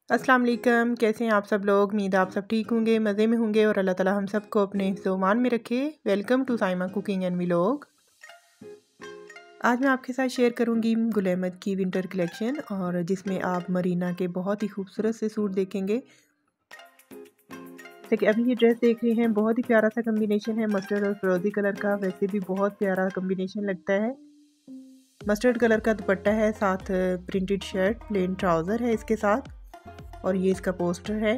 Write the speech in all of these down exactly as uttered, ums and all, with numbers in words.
अस्सलाम वालेकुम। कैसे हैं आप सब लोग। उम्मीद आप सब ठीक होंगे, मज़े में होंगे और अल्लाह ताला हम सबको अपने हिफ्ज़-ओ-मान में रखे। Welcome to Saima cooking and vlog. आज मैं आपके साथ शेयर करूंगी गुल अहमद की विंटर कलेक्शन और जिसमें आप मरीना के बहुत ही खूबसूरत से सूट देखेंगे। देखिए अभी ये ड्रेस देख रहे हैं, बहुत ही प्यारा सा कम्बिनेशन है मस्टर्ड और फिरोजी कलर का। वैसे भी बहुत प्यारा कम्बिनेशन लगता है। मस्टर्ड कलर का दुपट्टा है, साथ प्रिंटेड शर्ट, प्लेन ट्राउज़र है इसके साथ और ये इसका पोस्टर है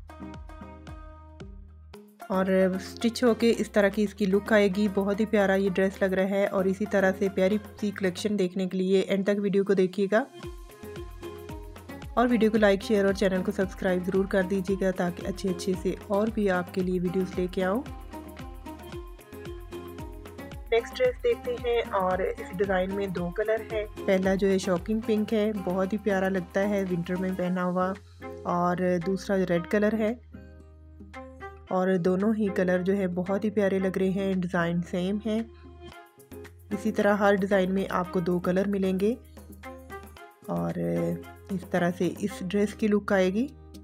और स्टिच होके इस तरह की इसकी लुक आएगी। बहुत ही प्यारा ये ड्रेस लग रहा है और इसी तरह से प्यारी सी कलेक्शन देखने के लिए एंड तक वीडियो को देखिएगा और वीडियो को लाइक शेयर और चैनल को सब्सक्राइब ज़रूर कर दीजिएगा ताकि अच्छे अच्छे से और भी आपके लिए वीडियोस लेके आऊँ। नेक्स्ट ड्रेस देखते हैं और इस डिज़ाइन में दो कलर है। पहला जो है शॉकिंग पिंक है, बहुत ही प्यारा लगता है विंटर में पहना हुआ, और दूसरा रेड कलर है और दोनों ही कलर जो है बहुत ही प्यारे लग रहे हैं। डिज़ाइन सेम है। इसी तरह हर डिज़ाइन में आपको दो कलर मिलेंगे और इस तरह से इस ड्रेस की लुक आएगी।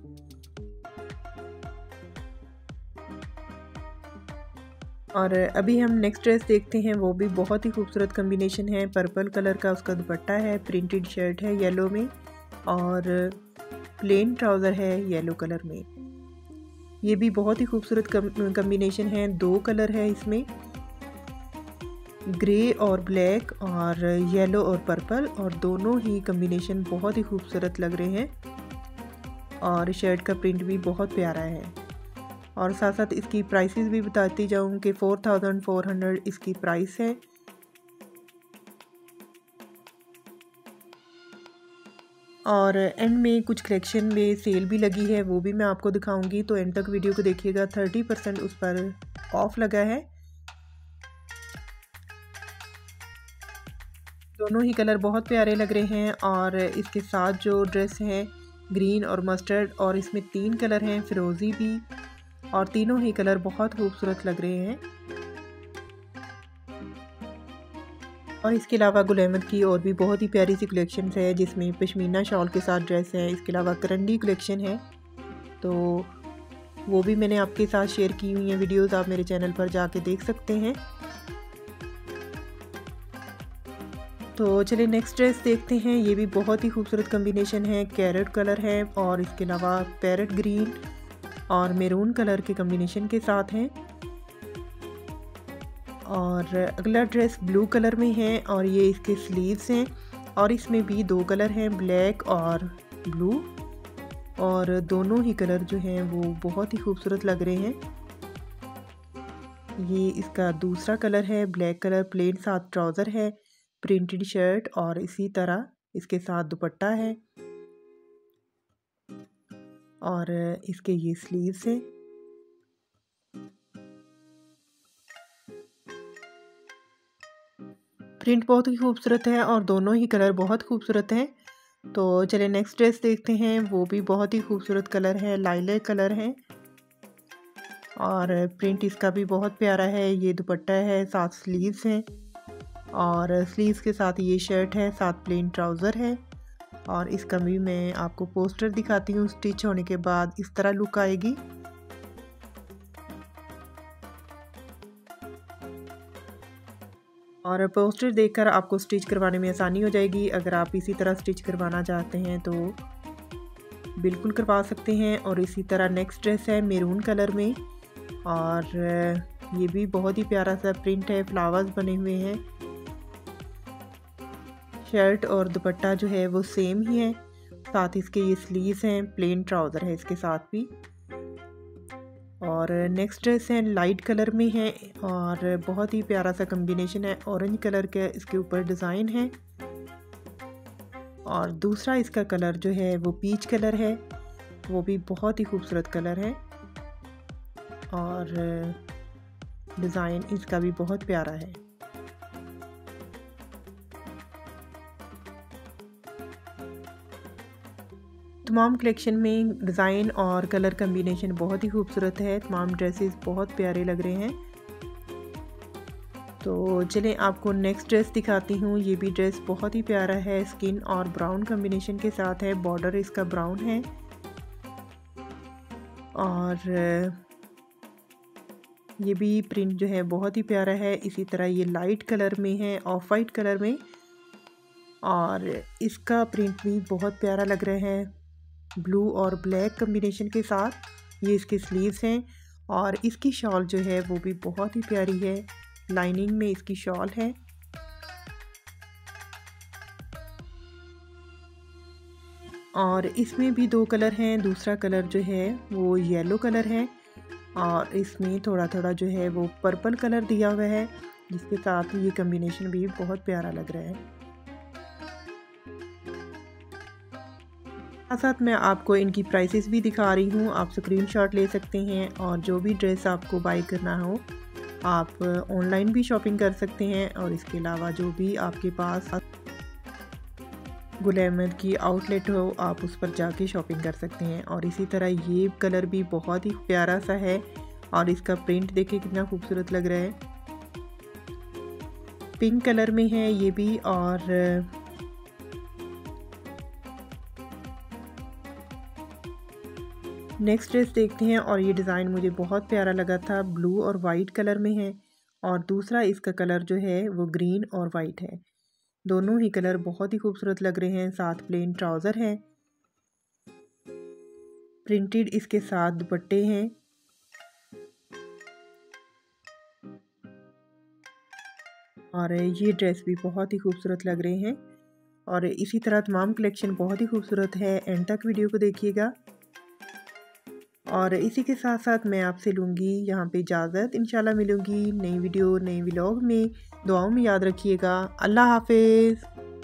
और अभी हम नेक्स्ट ड्रेस देखते हैं, वो भी बहुत ही खूबसूरत कम्बिनेशन है। पर्पल कलर का उसका दुपट्टा है, प्रिंटेड शर्ट है येलो में और प्लेन ट्राउज़र है येलो कलर में। ये भी बहुत ही खूबसूरत कम्बिनेशन है। दो कलर है इसमें, ग्रे और ब्लैक और येलो और पर्पल, और दोनों ही कम्बिनेशन बहुत ही खूबसूरत लग रहे हैं और शर्ट का प्रिंट भी बहुत प्यारा है। और साथ साथ इसकी प्राइसेस भी बताती जाऊँ कि फोर थाउजेंड फोर हंड्रेड इसकी प्राइस है। और एंड में कुछ कलेक्शन में सेल भी लगी है, वो भी मैं आपको दिखाऊंगी, तो एंड तक वीडियो को देखिएगा। थर्टी परसेंट उस पर ऑफ लगा है। दोनों ही कलर बहुत प्यारे लग रहे हैं और इसके साथ जो ड्रेस है ग्रीन और मस्टर्ड, और इसमें तीन कलर हैं, फिरोज़ी भी, और तीनों ही कलर बहुत खूबसूरत लग रहे हैं। और इसके अलावा गुल अहमद की और भी बहुत ही प्यारी सी कलेक्शन है जिसमें पश्मीना शॉल के साथ ड्रेस है। इसके अलावा करंडी कलेक्शन है, तो वो भी मैंने आपके साथ शेयर की हुई हैं वीडियोस, आप मेरे चैनल पर जाके देख सकते हैं। तो चलिए नेक्स्ट ड्रेस देखते हैं। ये भी बहुत ही खूबसूरत कम्बिनेशन है, कैरेट कलर है और इसके अलावा पैरेट ग्रीन और मैरून कलर के कम्बिनेशन के साथ हैं। और अगला ड्रेस ब्लू कलर में है और ये इसके स्लीव्स हैं और इसमें भी दो कलर हैं, ब्लैक और ब्लू, और दोनों ही कलर जो हैं वो बहुत ही खूबसूरत लग रहे हैं। ये इसका दूसरा कलर है, ब्लैक कलर, प्लेन साथ ट्राउज़र है, प्रिंटेड शर्ट और इसी तरह इसके साथ दुपट्टा है और इसके ये स्लीव्स हैं। प्रिंट बहुत ही खूबसूरत है और दोनों ही कलर बहुत खूबसूरत हैं। तो चलिए नेक्स्ट ड्रेस देखते हैं। वो भी बहुत ही खूबसूरत कलर है, लाइलैक कलर है और प्रिंट इसका भी बहुत प्यारा है। ये दुपट्टा है, साथ स्लीव्स हैं और स्लीव्स के साथ ये शर्ट है, साथ प्लेन ट्राउज़र है। और इसका भी मैं आपको पोस्टर दिखाती हूँ। स्टिच होने के बाद इस तरह लुक आएगी। और पोस्टर देखकर आपको स्टिच करवाने में आसानी हो जाएगी। अगर आप इसी तरह स्टिच करवाना चाहते हैं तो बिल्कुल करवा सकते हैं। और इसी तरह नेक्स्ट ड्रेस है मैरून कलर में और ये भी बहुत ही प्यारा सा प्रिंट है, फ्लावर्स बने हुए हैं। शर्ट और दुपट्टा जो है वो सेम ही है, साथ इसके ये स्लीव्स हैं, प्लेन ट्राउज़र है इसके साथ भी। और नेक्स्ट ड्रेस है लाइट कलर में है और बहुत ही प्यारा सा कम्बिनेशन है, ऑरेंज कलर के इसके ऊपर डिज़ाइन है और दूसरा इसका कलर जो है वो पीच कलर है, वो भी बहुत ही खूबसूरत कलर है और डिज़ाइन इसका भी बहुत प्यारा है। तमाम कलेक्शन में डिज़ाइन और कलर कम्बिनेशन बहुत ही खूबसूरत है। तमाम ड्रेसेस बहुत प्यारे लग रहे हैं। तो चलें आपको नेक्स्ट ड्रेस दिखाती हूँ। ये भी ड्रेस बहुत ही प्यारा है, स्किन और ब्राउन कॉम्बिनेशन के साथ है। बॉर्डर इसका ब्राउन है और ये भी प्रिंट जो है बहुत ही प्यारा है। इसी तरह ये लाइट कलर में है, ऑफ वाइट कलर में, और इसका प्रिंट भी बहुत प्यारा लग रहा है ब्लू और ब्लैक कॉम्बिनेशन के साथ। ये इसके स्लीव्स हैं और इसकी शॉल जो है वो भी बहुत ही प्यारी है, लाइनिंग में इसकी शॉल है। और इसमें भी दो कलर हैं। दूसरा कलर जो है वो येलो कलर है और इसमें थोड़ा थोड़ा जो है वो पर्पल कलर दिया हुआ है, जिसके साथ ये कॉम्बिनेशन भी बहुत प्यारा लग रहा है। साथ साथ मैं आपको इनकी प्राइसेस भी दिखा रही हूँ, आप स्क्रीनशॉट ले सकते हैं और जो भी ड्रेस आपको बाय करना हो आप ऑनलाइन भी शॉपिंग कर सकते हैं। और इसके अलावा जो भी आपके पास गुल अहमद की आउटलेट हो आप उस पर जाके शॉपिंग कर सकते हैं। और इसी तरह ये कलर भी बहुत ही प्यारा सा है और इसका प्रिंट देखिए कितना खूबसूरत लग रहा है, पिंक कलर में है ये भी। और नेक्स्ट ड्रेस देखते हैं और ये डिज़ाइन मुझे बहुत प्यारा लगा था, ब्लू और वाइट कलर में है और दूसरा इसका कलर जो है वो ग्रीन और वाइट है। दोनों ही कलर बहुत ही खूबसूरत लग रहे हैं। साथ प्लेन ट्राउज़र है, प्रिंटेड इसके साथ दुपट्टे हैं और ये ड्रेस भी बहुत ही खूबसूरत लग रहे हैं। और इसी तरह तमाम कलेक्शन बहुत ही खूबसूरत है, एंड तक वीडियो को देखिएगा। और इसी के साथ साथ मैं आपसे लूँगी यहाँ पे इजाज़त। इंशाल्लाह मिलूँगी नई वीडियो नई व्लॉग में। दुआओं में याद रखिएगा। अल्लाह हाफिज़।